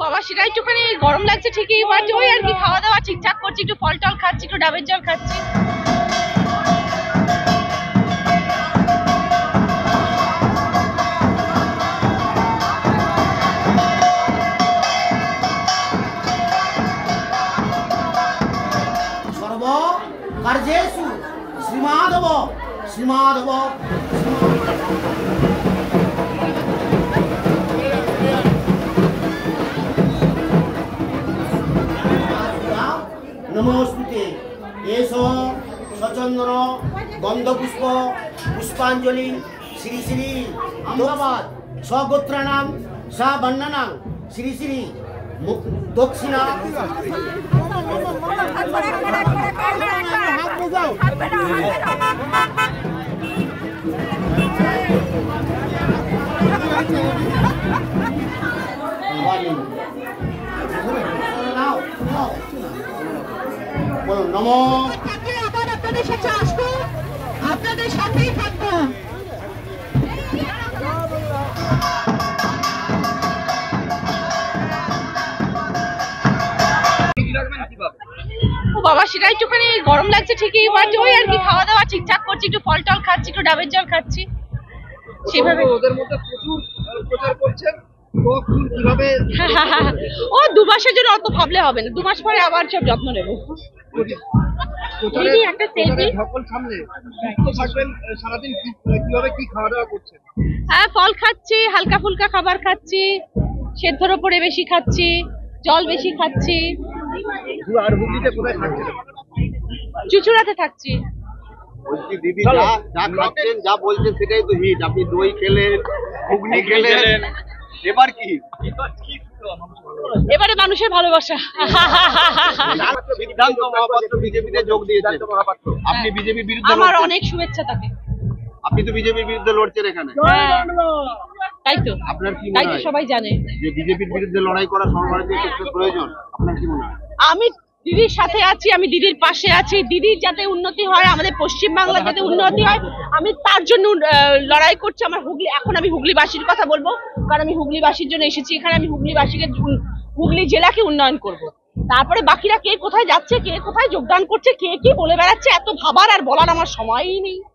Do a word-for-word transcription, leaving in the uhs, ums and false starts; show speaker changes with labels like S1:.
S1: বাবা সেটা একটুখানি গরম লাগছে ঠিকই, বাট ওই আর কি খাওয়া দাওয়া ঠিকঠাক করছি, একটু ফল টল খাচ্ছি, একটু ডাবের জল খাচ্ছি।
S2: সর্ব কার্যেষু শ্রীমাধব শ্রীমাধব নমস্তুতে। এস সচন্দন গন্ধপুষ্প পুষ্পাঞ্জলি শ্রী শ্রী আহমেদাবাদ স্বগোত্রাণাং সা বর্ণনাং শ্রী শ্রী দক্ষিণা। নমো
S3: আপনাদের সাথে আসবো, আপনাদের সাথেই থাকবো।
S1: বাবা সেটা একটুখানি গরম লাগছে ঠিকই, বাট ওই আর কি খাওয়া দাওয়া ঠিকঠাক করছি, একটু ফল টল খাচ্ছি, একটু ডাবের জল খাচ্ছি সেভাবে।
S4: ওদের মধ্যে প্রচুর প্রচার করছেন, কিভাবে
S1: ও দু মাসের জন্য অত ভাবলে হবে না, দু মাস পরে আবার সব যত্ন নেবো। একটা সেলফি
S4: সামনে থাকবেন সারাদিন, কিভাবে কি খাওয়া দাওয়া করছেন?
S1: হ্যাঁ ফল খাচ্ছি, হালকা ফুলকা খাবার খাচ্ছি, সেদ্ধর ওপরে বেশি খাচ্ছি, জল বেশি খাচ্ছি।
S4: আর হুগলিতে কোথায় থাকছেন?
S1: চুচুড়াতে থাকছি।
S5: বলছি দিদি যা যা খাচ্ছেন যা বলছেন সেটাই তো হিট। আপনি দই খেলেন, ঘুগনি খেলেন, এবার কি?
S1: এবারে মানুষের ভালোবাসা।
S5: সিদ্ধান্ত মহাপাত্র বিজেপিতে যোগ দিয়েছেন, আপনি বিজেপির বিরুদ্ধে
S1: আমার
S5: লড়ছেন।
S1: অনেক শুভেচ্ছা তাকে।
S5: আপনি তো বিজেপির বিরুদ্ধে লড়ছেন এখানে,
S1: তাই তো
S5: আপনার কি
S1: তাই
S5: মনে
S1: তো
S5: হয়
S1: সবাই জানে
S5: যে বিজেপির বিরুদ্ধে লড়াই করা সর্বভারতীয় ক্ষেত্রে প্রয়োজন? আপনার কি মনে হয়?
S1: আমি দিদির সাথে আছি, আমি দিদির পাশে আছি, দিদির যাতে উন্নতি হয়, আমাদের পশ্চিম বাংলার যাতে উন্নতি হয়, আমি তার জন্য লড়াই করছি। আমার হুগলি, এখন আমি হুগলিবাসীর কথা বলবো, কারণ আমি হুগলিবাসীর জন্য এসেছি এখানে। আমি হুগলিবাসীকে, হুগলি জেলাকে উন্নয়ন করব। তারপরে বাকিরা কে কোথায় যাচ্ছে, কে কোথায় যোগদান করছে, কে কি বলে বেড়াচ্ছে, এত ভাবার আর বলার আমার সময়ই নেই।